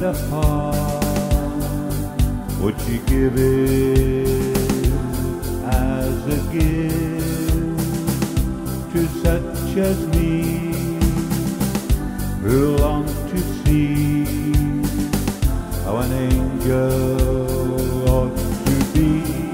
a heart, would she give it as a gift to such as me, who long to see how an angel ought to be?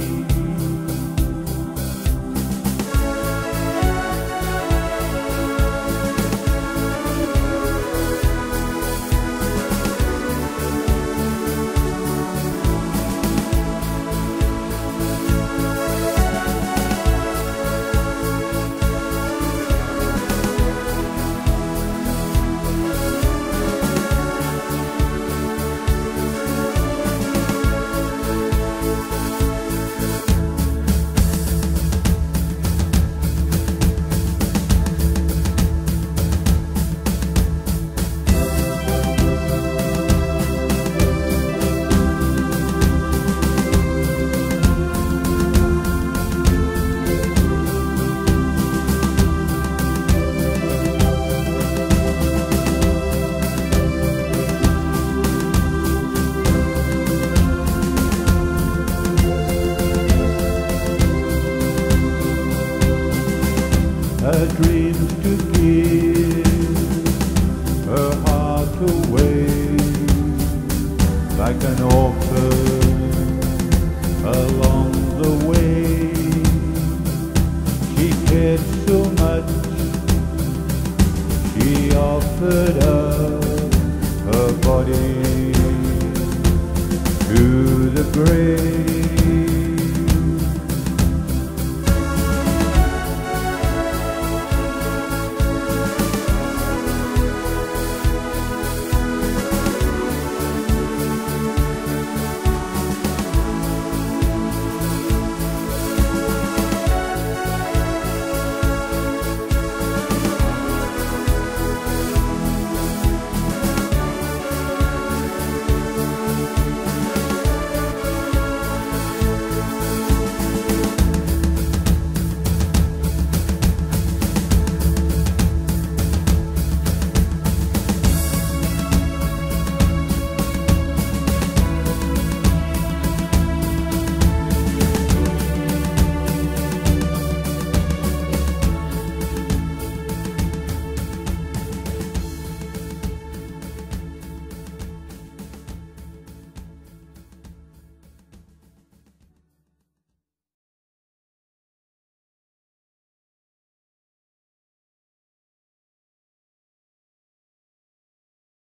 Her dreams to give, her heart away, like an orphan along the way. She cared so much, she offered up her body to the grave.